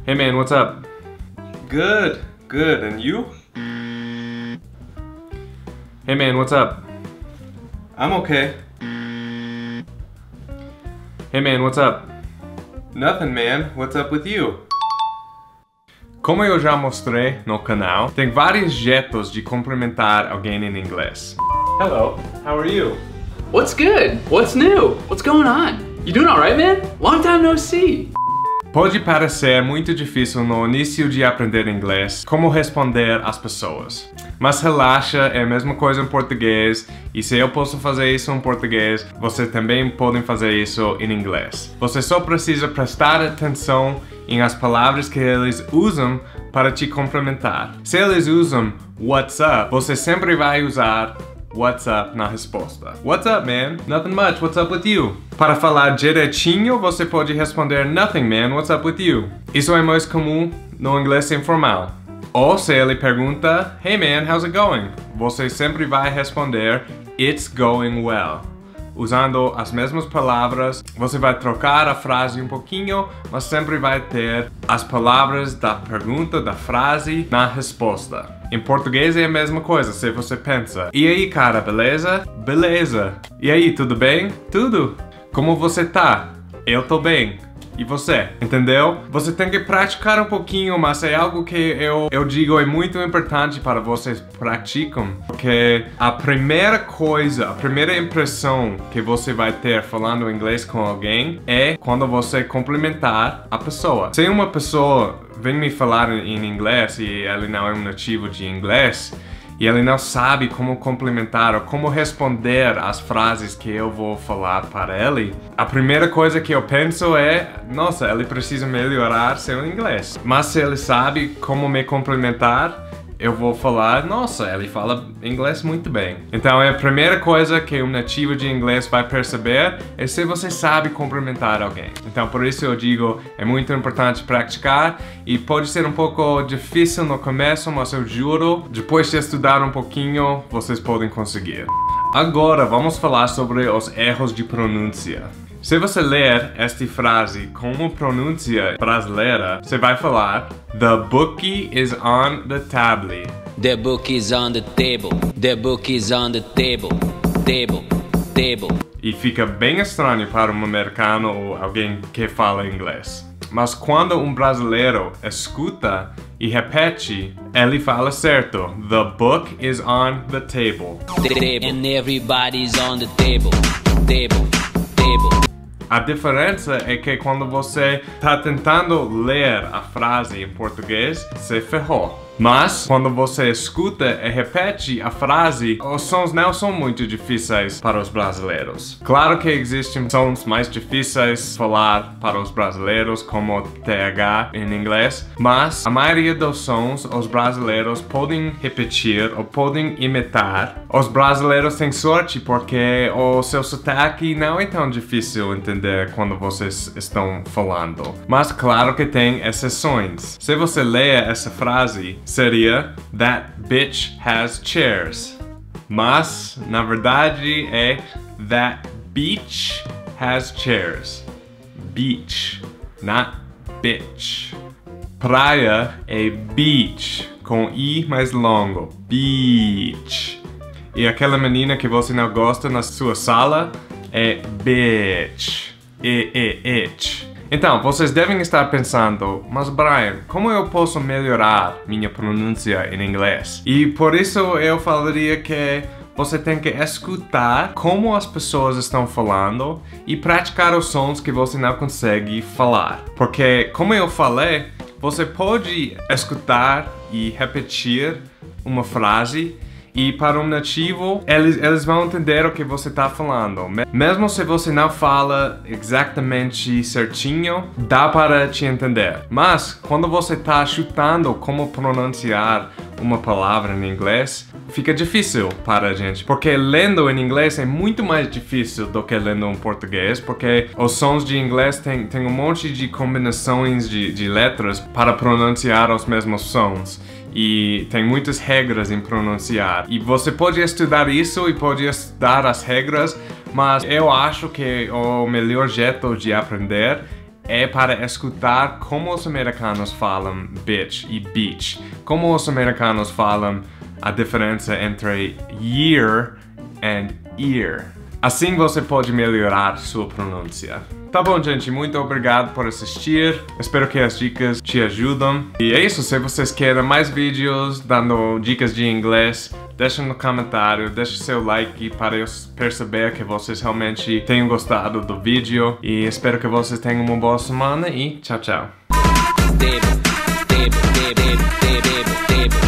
Hey man, what's up? Good, good. And you? Hey man, what's up? I'm okay. Hey man, what's up? Nothing, man. What's up with you? Como eu já mostrei no canal, tem vários jeitos de cumprimentar alguém em inglês. Hello. How are you? What's good? What's new? What's going on? You doing alright, man? Long time no see. Pode parecer muito difícil no início de aprender inglês como responder às pessoas. Mas relaxa, é a mesma coisa em português, e se eu posso fazer isso em português, você também pode fazer isso em inglês. Você só precisa prestar atenção em as palavras que eles usam para te cumprimentar. Se eles usam what's up, você sempre vai usar what's up na resposta. What's up, man? Nothing much. What's up with you? Para falar direitinho, você pode responder nothing, man. What's up with you? Isso é mais comum no inglês informal. Ou se ele pergunta, hey man, how's it going? Você sempre vai responder, it's going well. Usando as mesmas palavras, você vai trocar a frase um pouquinho, mas sempre vai ter as palavras da pergunta, da frase, na resposta. Em português é a mesma coisa, se você pensa, e aí cara, beleza? Beleza. E aí, tudo bem? Tudo. Como você tá? Eu tô bem. E você? Entendeu? Você tem que praticar um pouquinho, mas é algo que eu digo é muito importante para vocês praticam. Porque a primeira coisa, a primeira impressão que você vai ter falando inglês com alguém é quando você cumprimentar a pessoa. Se uma pessoa vem me falar em inglês e ele não é um nativo de inglês, e ele não sabe como cumprimentar ou como responder às frases que eu vou falar para ele, a primeira coisa que eu penso é, nossa, ele precisa melhorar seu inglês. Mas se ele sabe como me cumprimentar, eu vou falar, nossa, ele fala inglês muito bem. Então a primeira coisa que um nativo de inglês vai perceber é se você sabe cumprimentar alguém. Então por isso eu digo, é muito importante praticar e pode ser um pouco difícil no começo, mas eu juro, depois de estudar um pouquinho, vocês podem conseguir. Agora vamos falar sobre os erros de pronúncia. Se você ler esta frase como pronúncia brasileira, você vai falar The bookie is on the table. The book is on the table. The book is on the table. Table. Table. E fica bem estranho para um americano ou alguém que fala inglês. Mas quando um brasileiro escuta e repete, ele fala certo. The book is on the table. And everybody's on the table. Table. Table. A diferença é que quando você está tentando ler a frase em português, você ferrou. Mas, quando você escuta e repete a frase, os sons não são muito difíceis para os brasileiros. Claro que existem sons mais difíceis de falar para os brasileiros, como TH em inglês, mas a maioria dos sons os brasileiros podem repetir ou podem imitar. Os brasileiros têm sorte porque o seu sotaque não é tão difícil entender quando vocês estão falando. Mas claro que tem exceções. Se você lê essa frase, seria That bitch has chairs. Mas, na verdade, é That beach has chairs. Beach, not bitch. Praia é beach, com I mais longo. Beach. E aquela menina que você não gosta na sua sala é bitch. Itch. Então, vocês devem estar pensando, mas Brian, como eu posso melhorar minha pronúncia em inglês? E por isso eu falaria que você tem que escutar como as pessoas estão falando e praticar os sons que você não consegue falar. Porque, como eu falei, você pode escutar e repetir uma frase e para um nativo, eles vão entender o que você está falando. Mesmo se você não fala exatamente certinho, dá para te entender. Mas, quando você está chutando como pronunciar uma palavra em inglês, fica difícil para a gente. Porque lendo em inglês é muito mais difícil do que lendo em português, porque os sons de inglês tem um monte de combinações de letras para pronunciar os mesmos sons. E tem muitas regras em pronunciar. E você pode estudar isso e pode estudar as regras, mas eu acho que o melhor jeito de aprender é para escutar como os americanos falam bitch e beach. Como os americanos falam a diferença entre year and ear. Assim você pode melhorar sua pronúncia. Tá bom, gente, muito obrigado por assistir. Espero que as dicas te ajudam. E é isso, se vocês querem mais vídeos dando dicas de inglês, deixa no comentário, deixa seu like para eu perceber que vocês realmente tenham gostado do vídeo. E espero que vocês tenham uma boa semana e tchau, tchau.